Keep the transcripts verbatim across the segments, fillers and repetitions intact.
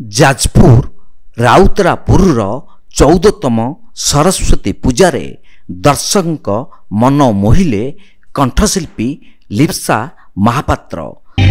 जाजपुर राउतरापुर चौदहतम सरस्वती पूजारे दर्शक मन मोहिले कंठशिल्पी लिप्सा महापात्र।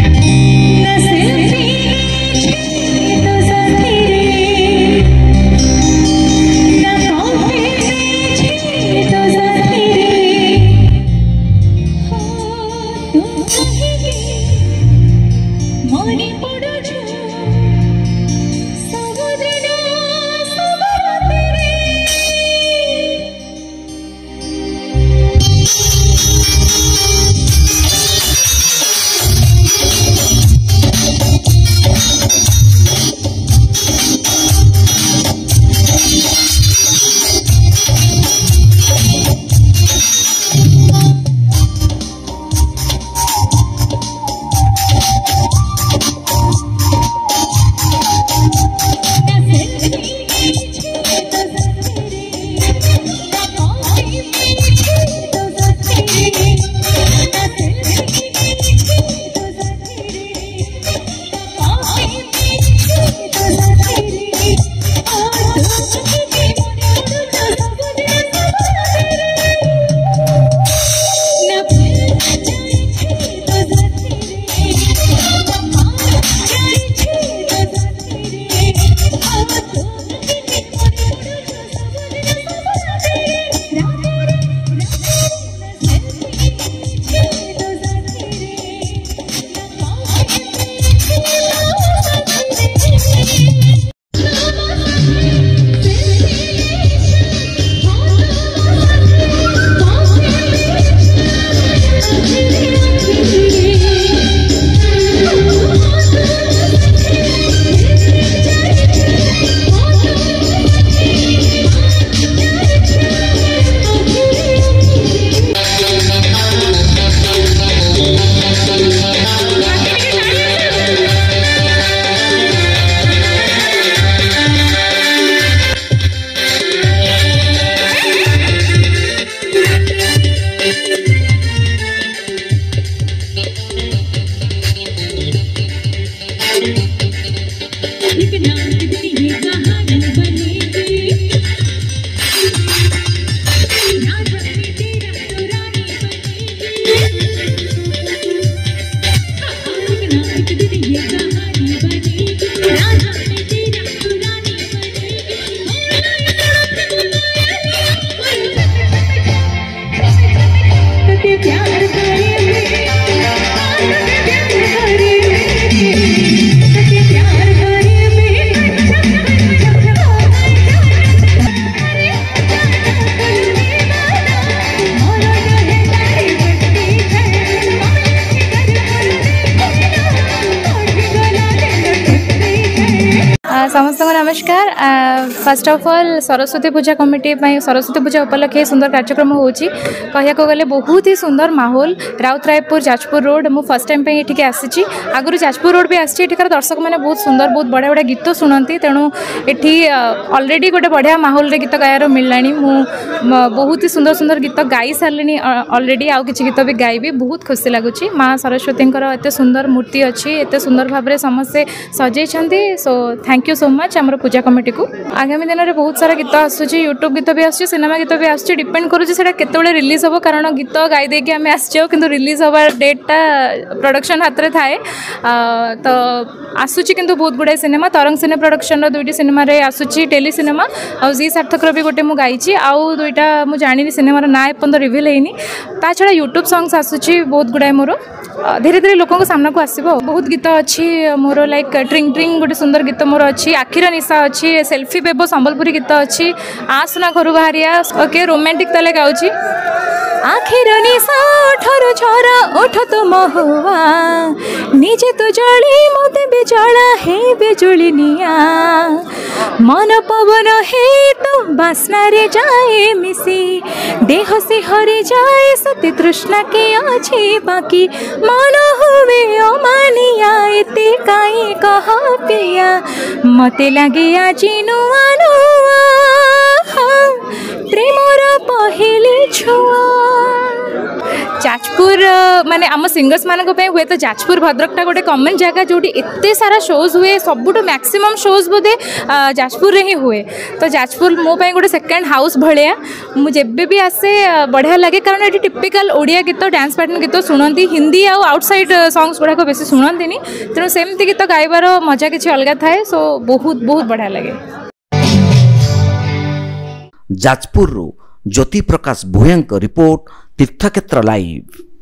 समस्त नमस्कार। First of all Saraswati Puja committee Saraswati Puja उपलक्षे सुंदर कार्यक्रम होची कहया को गले बहुत ही सुंदर माहौल राउतरायपुर जाजपुर रोड मु फर्स्ट टाइम पे एठिके आसीची आगु जाजपुर रोड भी आसी एठिकार दर्शक मैंने बहुत सुंदर बहुत बढ़िया बढ़िया गीत शुणती तेणु एठी ऑलरेडी गोटे बढ़िया माहौल रे गीत गायार मिललानी मु बहुत ही सुंदर सुंदर गीत गाई सारलिनी ऑलरेडी आउ किछि गीत भी गाइबी बहुत खुशी लगुची माँ सरस्वती एते सुंदर मूर्ति अच्छी एते सुंदर भाव में समस्ते सजई so thank you so much आमर पूजा कमिटी को। आगामी दिन में बहुत सारा गीत आसूची यूट्यूब गीत भी आसूची सिनेमा गीत भी आसूची डिपेंड करूँ से केतबेले रिलीज हम कारण गीत गाई देके आम आसो कि रिलीज हवा डेटा प्रोडक्शन हाथ में थाए तो आसूची किंतु बहुत गुड़ाए सिनेमा तरंग सिने प्रोडक्शन दुईटी सिनेमा आसूची टेली सिनेमा आ जी सार्थक भी गोटे मुझे गाई आउ दुईटा मुझे जानी सिनेमार ना एपर्तंत रिविल होनी ता छड़ा यूट्यूब सॉन्ग्स आसूची बहुत गुड़ाए मोर धीरे धीरे लोकों सामना को आसो बहुत गीत अच्छी मोर लाइक ट्रिंग ट्रिंग गोटे सुंदर गीत मोर अच्छी आखिर निशा अच्छी सेल्फी बेबो संबलपुरी गीत अच्छी आसना घर बाहरिया ओके रोमांटिक तले गाउची आखिर निशा ठर छोरा उठ तो महुआ निजे तो जड़ी मते बेजला हे बेजुली निया मन पवन हे तो बासना रे जाए मिसी देह से हरि जाए सती तृष्णा के अच्छी बाकी मन हुए अमानिया एते काई कह पिया मते लगे आज नुआ नुआ प्रेमर पहली छुआ जाजपुर माने आम सिंगर्स मानक हुए तो जाजपुर भद्रकटा गोटे कमन जगह जो एत सारा शोज हुए सबुठ मैक्सिमम शोज बोधे जाजपुर रे ही हुए तो जाजपुर मो गोटे सेकेंड हाउस भाया मुझे भी आसे बढ़िया लगे कारण ये टिपिकल ओडिया गीत डांस पैटर्न गीत शुणती हिंदी आउ आउटसाइड सॉन्ग्स गुड़ाक बेस शुणती तेणु सेमती गीत गाइबार मजा किसी अलग थाए सो बहुत बहुत बढ़िया लगे। जाजपुर ज्योति प्रकाश भूया रिपोर्ट तीर्थक्षेत्र लाइव।